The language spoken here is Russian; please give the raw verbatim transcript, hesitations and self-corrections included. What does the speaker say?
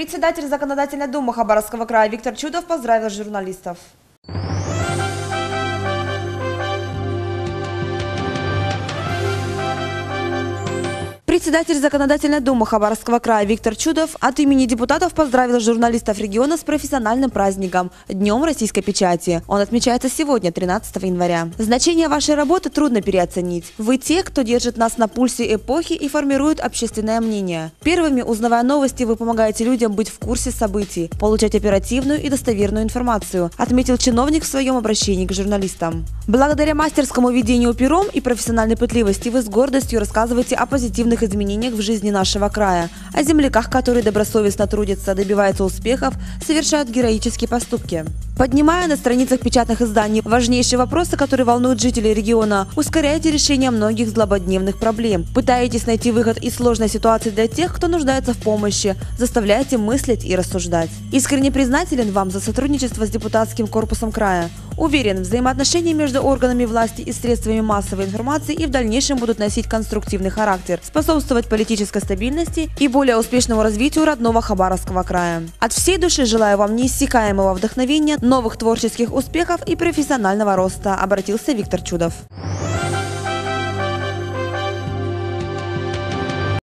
Председатель Законодательной думы Хабаровского края Виктор Чудов поздравил журналистов. Председатель Законодательной думы Хабаровского края Виктор Чудов от имени депутатов поздравил журналистов региона с профессиональным праздником – Днем российской печати. Он отмечается сегодня, тринадцатого января. Значение вашей работы трудно переоценить. Вы те, кто держит нас на пульсе эпохи и формирует общественное мнение. Первыми, узнавая новости, вы помогаете людям быть в курсе событий, получать оперативную и достоверную информацию, отметил чиновник в своем обращении к журналистам. Благодаря мастерскому ведению пером и профессиональной пытливости вы с гордостью рассказываете о позитивных изменениях в жизни нашего края, о земляках, которые добросовестно трудятся, добиваются успехов, совершают героические поступки. Поднимая на страницах печатных изданий важнейшие вопросы, которые волнуют жителей региона, ускоряете решение многих злободневных проблем, пытаетесь найти выход из сложной ситуации для тех, кто нуждается в помощи, заставляете мыслить и рассуждать. Искренне признателен вам за сотрудничество с депутатским корпусом края. Уверен, взаимоотношения между органами власти и средствами массовой информации и в дальнейшем будут носить конструктивный характер, способствовать политической стабильности и более успешному развитию родного Хабаровского края. От всей души желаю вам неиссякаемого вдохновения, новых творческих успехов и профессионального роста, обратился Виктор Чудов.